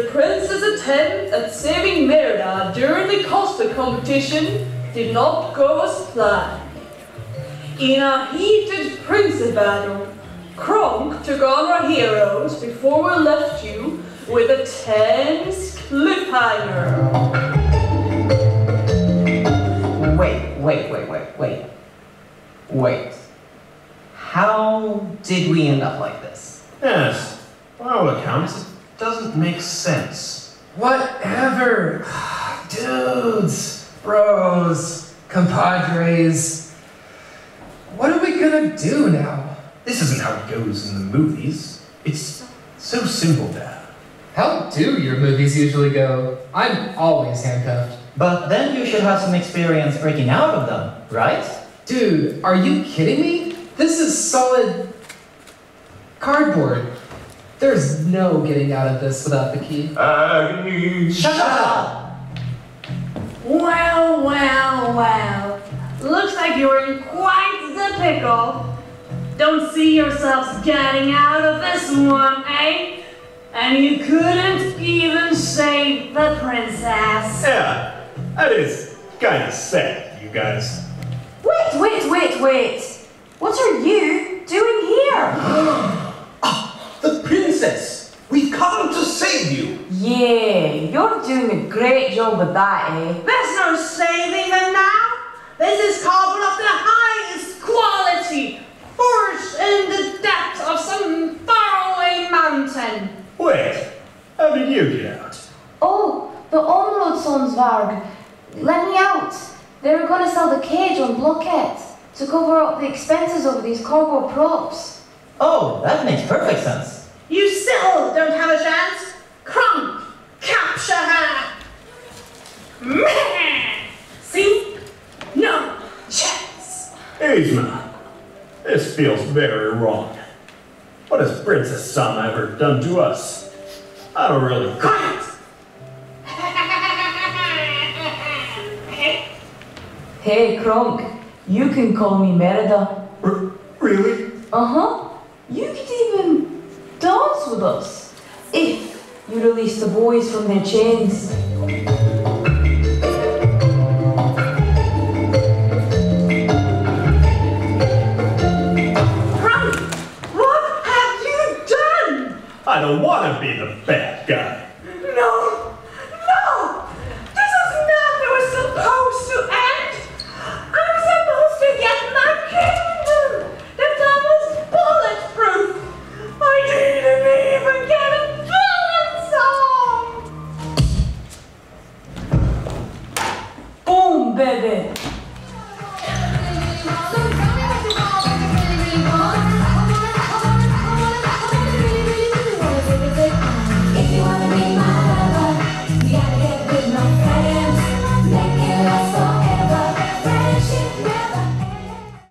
the prince's attempt at saving Merida during the Costa competition did not go as planned. In a heated prince battle, Kronk took on our heroes before we left you with a tense cliffhanger. Wait. How did we end up like this? Yes, by all accounts, it doesn't make sense. Whatever. Dudes, bros, compadres. What are we gonna do now? This isn't how it goes in the movies. It's so simple, Dad. How do your movies usually go? I'm always handcuffed. But then you should have some experience breaking out of them, right? Dude, are you kidding me? This is solid cardboard. There's no getting out of this without the key. Shut up! Well. Looks like you're in quite the pickle. Don't see yourselves getting out of this one, eh? And you couldn't even save the princess. Yeah, that is kind of sad, you guys. Wait. What are you doing here? The princess! We've come to save you! Yeah, you're doing a great job with that, eh? There's no saving them now. This is carbon of the highest quality, forged in the depths of some faraway mountain. Wait, how did you get out? Oh, the Omrodsonsvarg. Let me out. They were going to sell the cage on Blocket to cover up the expenses over these cardboard props. Oh, that makes perfect sense. You still don't have a chance. Kronk, capture her. Meh. See? No chance. Yzma, this feels very wrong. What has Princess Sama ever done to us? I don't really... Quiet. Hey, Kronk, you can call me Merida. Really? Uh-huh. You could even dance with us if you release the boys from their chains.